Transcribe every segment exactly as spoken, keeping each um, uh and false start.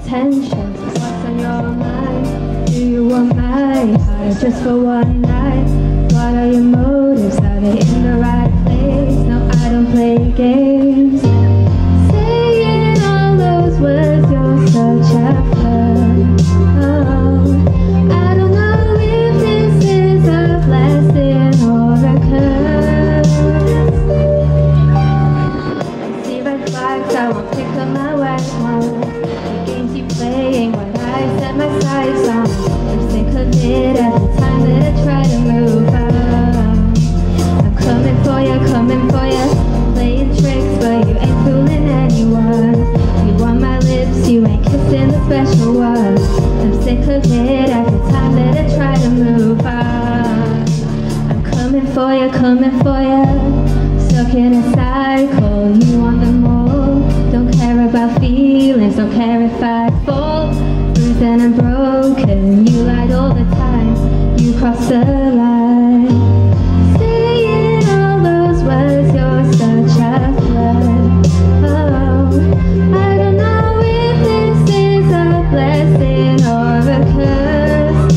attention. So what's on your mind? Do you want my heart just for one night? What are your motives? Are they in the right place? No, I don't play games. Saying all those words, you're such a flirt. Oh, I don't know if this is a blessing or a curse. I see red flags, I won't pick up my white ones. The games you playing, what I set my sights on. I'm sick of it every time that I try to move on. I'm coming for you, coming for you, playing tricks, but you ain't fooling anyone. You want my lips, you ain't kissing the special ones. I'm sick of it every time that I try to move on. I'm coming for you, coming for you, stuck in a cycle, you want them all. Don't care about feelings, don't care if I fall, bruised and I'm broken. You lied all the time, you crossed the line. Saying all those words, you're such a flirt. Oh, I don't know if this is a blessing or a curse.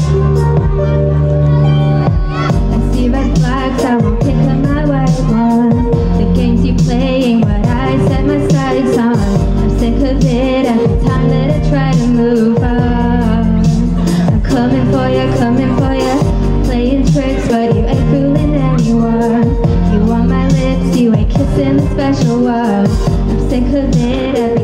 I see red flags, I won't pick up my white one. The games you playing, what I set my sights on. I'm sick of it every time that I try to move on. I'm coming for you, coming for you, playing tricks, but you ain't fooling anyone. You want my lips, you ain't kissing the special ones. I'm sick of it every